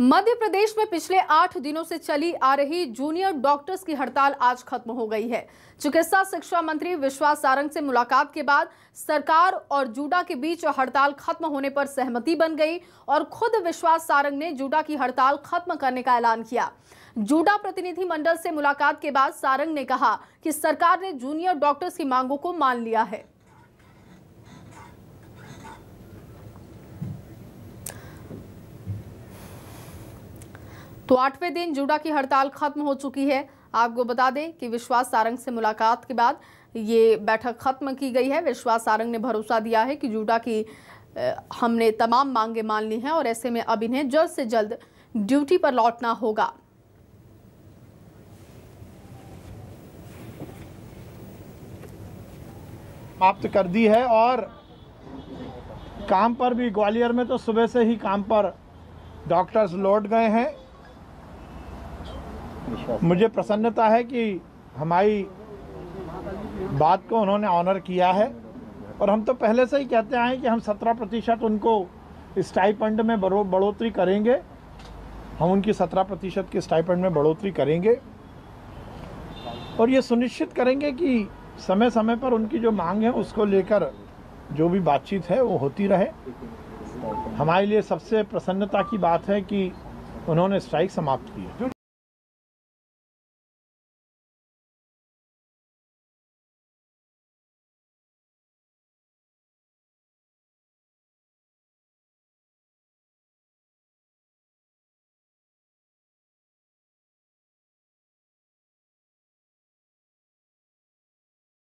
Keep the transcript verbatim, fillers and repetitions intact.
मध्य प्रदेश में पिछले आठ दिनों से चली आ रही जूनियर डॉक्टर्स की हड़ताल आज खत्म हो गई है। चिकित्सा शिक्षा मंत्री विश्वास सारंग से मुलाकात के बाद सरकार और जूडा के बीच हड़ताल खत्म होने पर सहमति बन गई और खुद विश्वास सारंग ने जूडा की हड़ताल खत्म करने का ऐलान किया। जूडा प्रतिनिधि मंडल से मुलाकात के बाद सारंग ने कहा कि सरकार ने जूनियर डॉक्टर्स की मांगों को मान लिया है। तो आठवें दिन जूडा की हड़ताल खत्म हो चुकी है। आपको बता दें कि विश्वास सारंग से मुलाकात के बाद ये बैठक खत्म की गई है। विश्वास सारंग ने भरोसा दिया है कि जूडा की हमने तमाम मांगे मान ली हैं और ऐसे में अब इन्हें जल्द से जल्द ड्यूटी पर लौटना होगा। समाप्त कर दी है और काम पर भी ग्वालियर में तो सुबह से ही काम पर डॉक्टर्स लौट गए हैं। मुझे प्रसन्नता है कि हमारी बात को उन्होंने ऑनर किया है और हम तो पहले से ही कहते आए कि हम सत्रह प्रतिशत उनको स्टाइपेंड में बढ़ोतरी करेंगे। हम उनकी सत्रह प्रतिशत के स्टाइपेंड में बढ़ोतरी करेंगे और ये सुनिश्चित करेंगे कि समय समय पर उनकी जो मांग है उसको लेकर जो भी बातचीत है वो होती रहे। हमारे लिए सबसे प्रसन्नता की बात है कि उन्होंने स्ट्राइक समाप्त की है।